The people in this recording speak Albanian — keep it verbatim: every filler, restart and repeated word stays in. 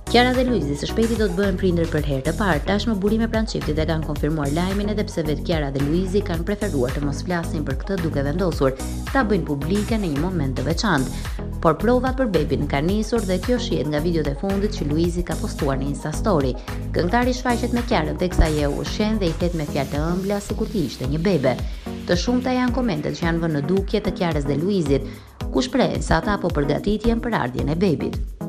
Kiara dhe Luizi së shpejti do të bëhen prindër për herë të parë. Tashmë burime pranë çiftit e kanë konfirmuar lajmin edhe pse vetë Kiara dhe Luizi kanë preferuar të mos flasin për këtë duke vendosur ta bëjnë publike në një moment të veçantë. Por provat për bebin kanë nisur dhe kjo shihet nga videot e fundit që Luizi ka postuar në Insta Story. Këngëtari shfaqet me Kiarën teksa ajo u shën dhe i flet me fjalë të ëmbla sikur të ishte një bebe. Të shumta janë komentet që janë vënë në dukje të Kiarës dhe Luizit, ku shprehen se ata po përgatitjen për ardhjen e bebit.